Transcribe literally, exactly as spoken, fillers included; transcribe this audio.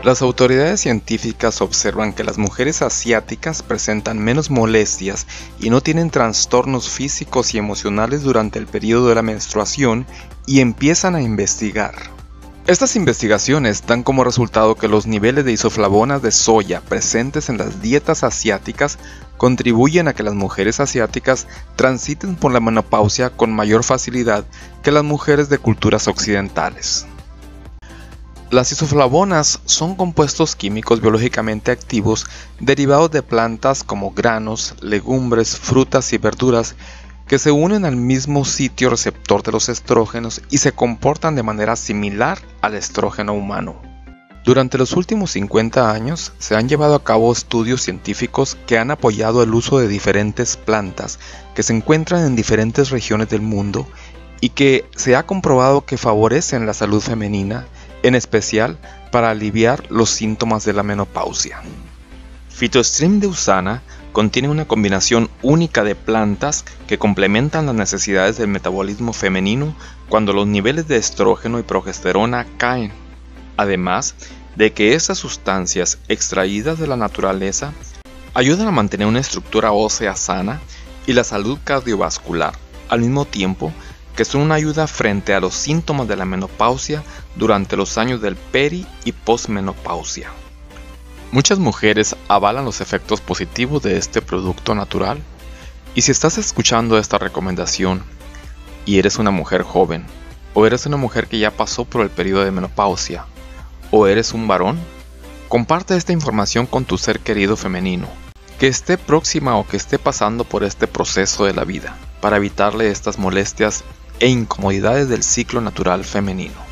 Las autoridades científicas observan que las mujeres asiáticas presentan menos molestias y no tienen trastornos físicos y emocionales durante el periodo de la menstruación y empiezan a investigar. Estas investigaciones dan como resultado que los niveles de isoflavonas de soya presentes en las dietas asiáticas contribuyen a que las mujeres asiáticas transiten por la menopausia con mayor facilidad que las mujeres de culturas occidentales. Las isoflavonas son compuestos químicos biológicamente activos derivados de plantas como granos, legumbres, frutas y verduras que se unen al mismo sitio receptor de los estrógenos y se comportan de manera similar al estrógeno humano. Durante los últimos cincuenta años se han llevado a cabo estudios científicos que han apoyado el uso de diferentes plantas que se encuentran en diferentes regiones del mundo y que se ha comprobado que favorecen la salud femenina, en especial para aliviar los síntomas de la menopausia. Phytostream de Usana contiene una combinación única de plantas que complementan las necesidades del metabolismo femenino cuando los niveles de estrógeno y progesterona caen, además de que estas sustancias extraídas de la naturaleza ayudan a mantener una estructura ósea sana y la salud cardiovascular, al mismo tiempo que son una ayuda frente a los síntomas de la menopausia durante los años del peri y posmenopausia. Muchas mujeres avalan los efectos positivos de este producto natural, y si estás escuchando esta recomendación y eres una mujer joven, o eres una mujer que ya pasó por el periodo de menopausia, o eres un varón, comparte esta información con tu ser querido femenino, que esté próxima o que esté pasando por este proceso de la vida, para evitarle estas molestias e incomodidades del ciclo natural femenino.